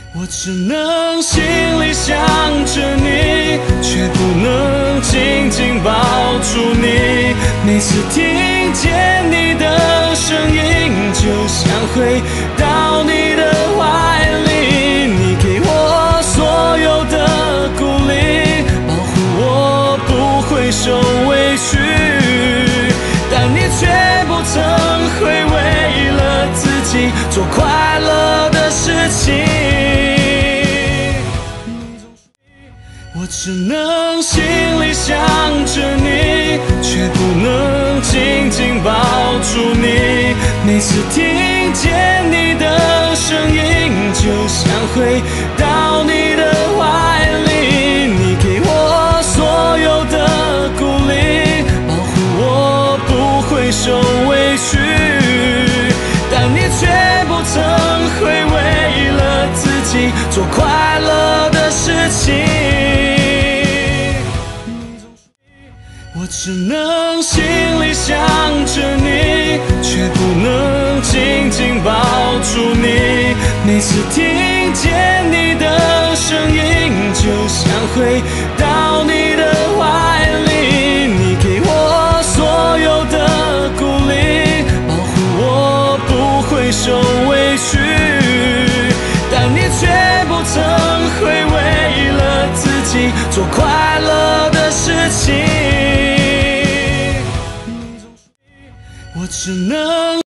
我只能心里想着你，却不能紧紧抱住你。每次听见你的声音，就想回到你的怀里。你给我所有的鼓励，保护我不会受委屈，但你却不曾会为了自己做快乐的事情。我只能心里想着你，却不能紧紧抱住你。每次听见你的声音，就想回到你的怀里。你给我所有的鼓励，保护我不会受委屈，但你却不曾会为了自己做快乐的事情。我只能心里想着你，却不能紧紧抱住你。每次听见你的声音，就想回到你的怀里。你给我所有的鼓励，保护我不会受委屈，但你却不曾会为了自己做快乐的事情。我只能